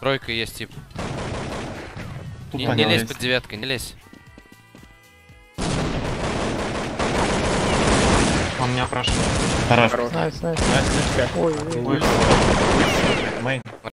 Тройка есть, тип. Не Понял, лезь есть. под девяткой, не лезь. Он меня прошел. Хорош. Найс, найс. Найс, Ой, ой, ой. Мейн.